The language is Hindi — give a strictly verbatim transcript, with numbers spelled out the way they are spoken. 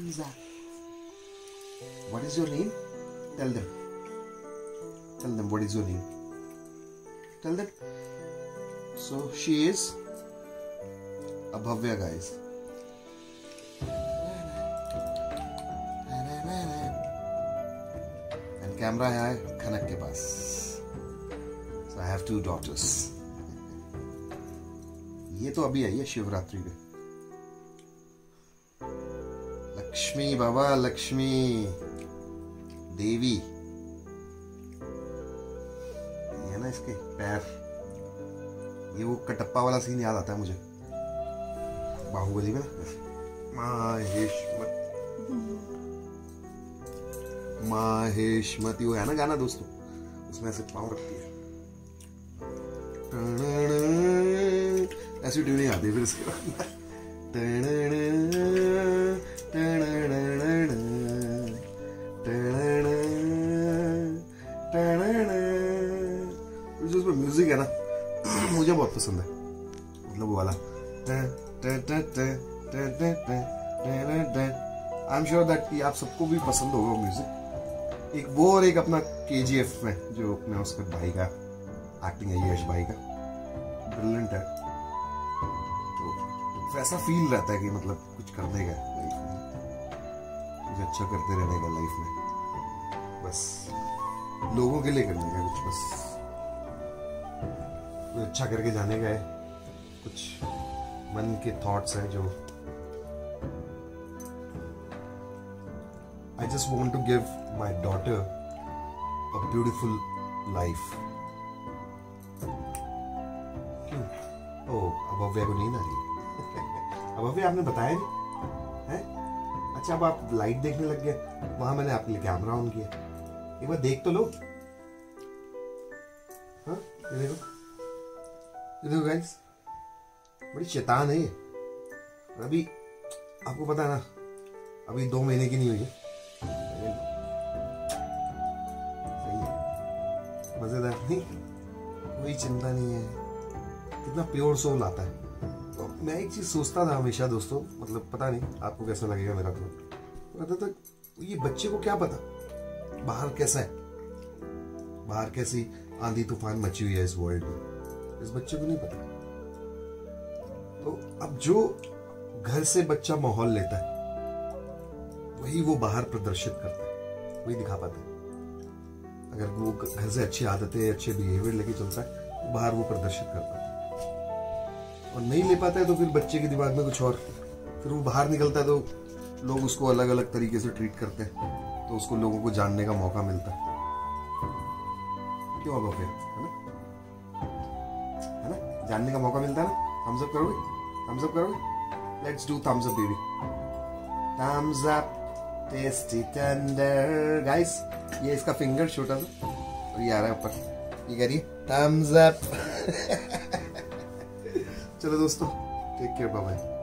thumbs up. What is your name? Tell them. Tell them what is your name. Tell them. So she is Abhavya, guys. And camera है खनक के पास. So I have two daughters. ये तो अभी आई है शिवरात्रि पे. लक्ष्मी बाबा, लक्ष्मी देवी. ये है ना इसके पैर. ये वो कटप्पा वाला सीन याद आता है मुझे बाहुबली में. माहेश्मती माहेश्मती वो है ना गाना दोस्तों, उसमें ऐसे पाँव रखती है. ऐसी ट्यूनिंग आती है फिर इसके बाद. जो उसमें म्यूजिक है ना मुझे बहुत पसंद है. मतलब वो वाला आई एम श्योर दैट कि आप सबको भी पसंद होगा वो म्यूजिक. एक वो और एक अपना के जी एफ में जो अपने उसके भाई का एक्टिंग है, यश भाई का, ब्रिलियंट है. तो वैसा फील रहता है कि मतलब कुछ करने का लाइफ में, कुछ अच्छा करते रहने का लाइफ में, बस लोगों के लिए करने का कुछ, बस कुछ अच्छा करके जाने का है. कुछ मन के थॉट्स हैं जो I just want to give my daughter a beautiful life. क्यों? ओह, अभव्या को नींद आ रही है. अभव्या आपने बताया नहीं है? अच्छा, अब आप लाइट देखने लग गए. वहां मैंने आपके लिए कैमरा ऑन किया. एक बार देख तो लो. हाँ, ये देखो, ये देखो गाइस, बड़ी शैतान है ये. अभी आपको पता है ना, अभी दो महीने की नहीं हुई है. मजेदार नहीं, कोई चिंता नहीं है. कितना प्योर सोल आता है. तो मैं एक चीज सोचता था हमेशा दोस्तों, मतलब पता नहीं आपको कैसा लगेगा मेरा, तो पता था ये बच्चे को क्या पता बाहर कैसा है, बाहर कैसी आंधी तूफान मची हुई है इस वर्ल्ड में. इस बच्चे को नहीं पता. तो अब जो घर से बच्चा माहौल लेता है वही वो बाहर प्रदर्शित करता है, वही दिखा पाता है. अगर वो घर से अच्छी आदतें, अच्छे बिहेवियर लेके चलता है, तो बाहर वो प्रदर्शित कर पाता है. और नहीं ले पाता है तो फिर बच्चे के दिमाग में कुछ और, फिर वो बाहर निकलता है तो लोग उसको अलग अलग तरीके से ट्रीट करते हैं, तो उसको लोगों को जानने का मौका मिलता है. क्यों अब है ना, है ना, जानने का मौका मिलता है ना. थम्स अप करोगे, थम्स अप करोगे. Let's do thumbs up baby. Thumbs up, tasty tender. Guys, ये इसका फिंगर छोटा सा और ये आ रहा है ऊपर. ये करिए थम्स अप. चलो दोस्तों, टेक केयर, बाय बाय.